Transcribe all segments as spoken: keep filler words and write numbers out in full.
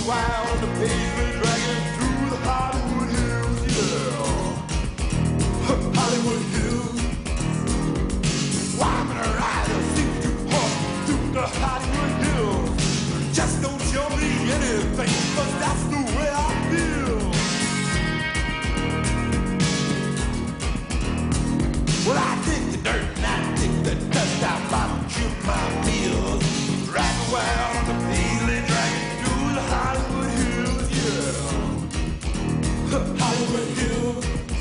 wild on the pavement, dragging through the Hollywood Hills, yeah. Hollywood Hills. Why am I riding seat to horse through the Hollywood Hills? Just don't show me anything, 'cause that's the way I feel. Well, I dig the dirt and I dig the dust. I bottom chew my meals, riding wild on the pavement, dragging through the Hollywood Hills, yeah. Hollywood Hills.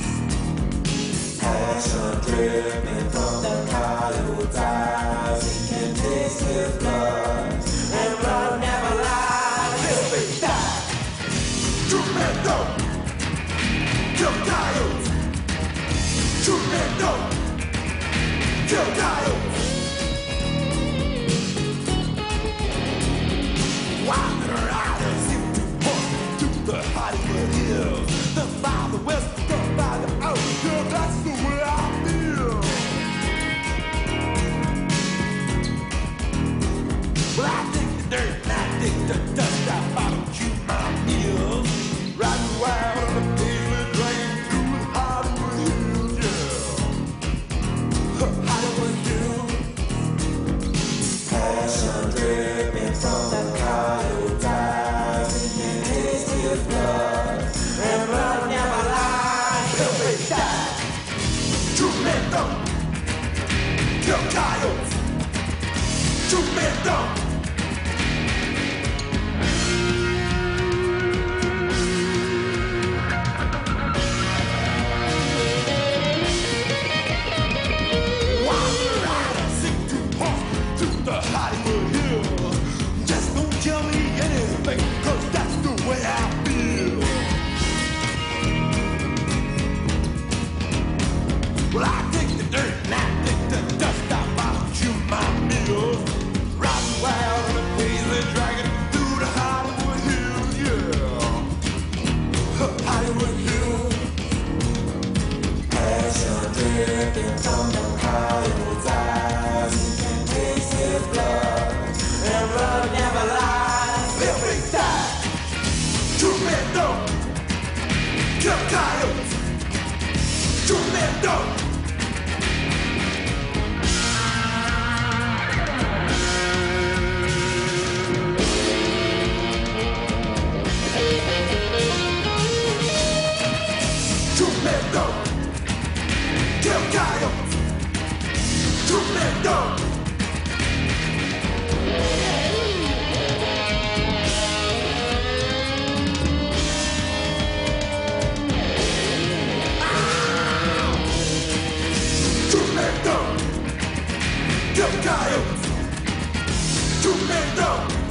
Passion dripping from the Hollywood eyes. You can taste his blood, and blood never lies. Till they die, shoot men don't kill coyotes. Shoot men don't kill coyotes. Wild riders seem to push through the Hollywood Hills. The by the west, the by the out. Yeah, that's the way I feel. Well, I dig the dirt and I dig the dust. I bottom chew my meals, riding wild on the pavement, dragging through the Hollywood Hills, yeah. Hollywood Hills. Passion dripping from the Hollywood eyes. You can taste his blood, and blood never lies. Till they die, true men don't kill coyotes. True men don't. Wild riders seem to push through the Hollywood Hills. Just don't tell me anything, 'cause that's the way I feel. Well, I dig the dirt and I dig the dust. I bottom chew my meals, riding wild on the pavement, dragging through the Hollywood Hills, yeah. Hollywood Hills. Passion dripping from the Hollywood eyes. You can taste his blood, and blood never lies. Till they die, true men don't kill coyotes. True men don't. True men don't kill coyotes. True men don't. True men don't kill coyotes. True men don't.